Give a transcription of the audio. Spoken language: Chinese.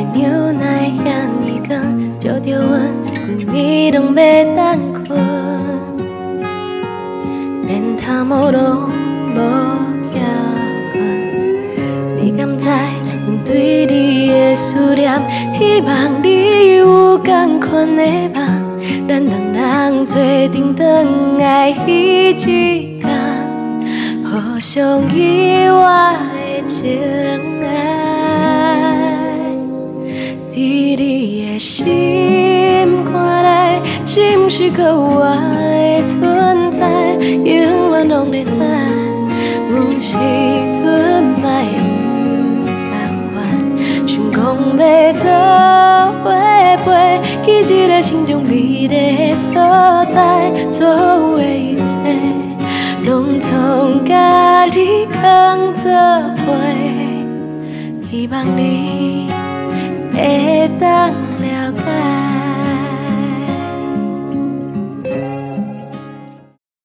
牛奶遐尼光，照着阮规暝拢要当困，连头毛拢无遐悬。你敢知阮对你的思念？希望你有同款的梦，咱两人做阵当爱彼一天，互相意外的情爱。伫你的心看来，是毋是搁有我的存在？永远拢在等，有时阵莫不甘愿，想讲要做伙陪，去一个心中美丽的所在，所有的一切，拢总甲你同做伙，希望你会当了解。